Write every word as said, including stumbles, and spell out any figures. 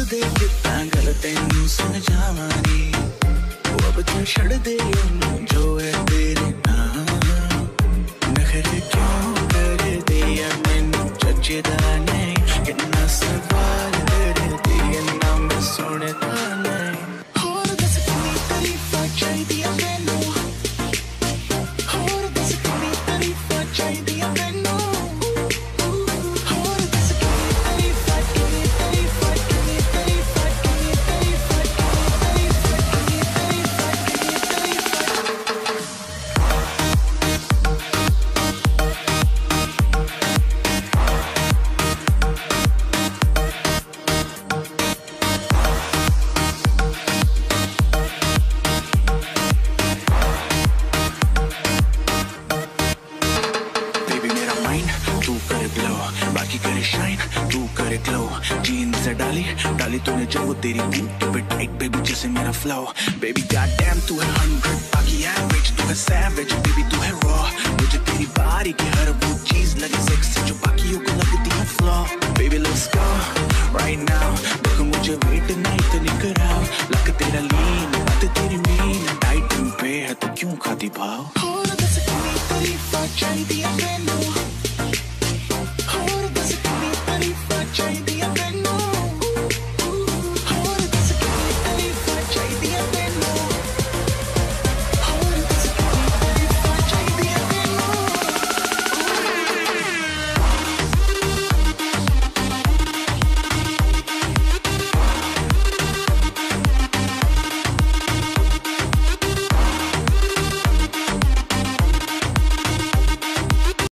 दे कितना गल तेनू समझावां नी ओ अब तू छड़ दे ओनू जो है तेरे नाम नखरे क्यों कर दिया मैनू जचदा नहीं कितना सवाल कर दिया ना मैं सुनदा नहीं होर दस कितनी तारीफां चाहिदियां मैनू होर दस कितनी तारीफां चाहिदियां मैनू डाली डाली तूने जब वो तेरी बूट पे टाइट बेबी जैसे मेरा फ्लो बेबी गॉडडैम तू है हंड्रेड बाकी एवरेज तू है सैवेज बेबी तू है रॉ मुझे तेरी बारी की हर वो चीज लगे सेक्सी जो बाकियों को लगती है flaw baby let's go right now देखो मुझे वेट नहीं तो नहीं कराओ लग तेरा लीन बात तेरी मीन टाइट पे है तो क्यों खाती भाव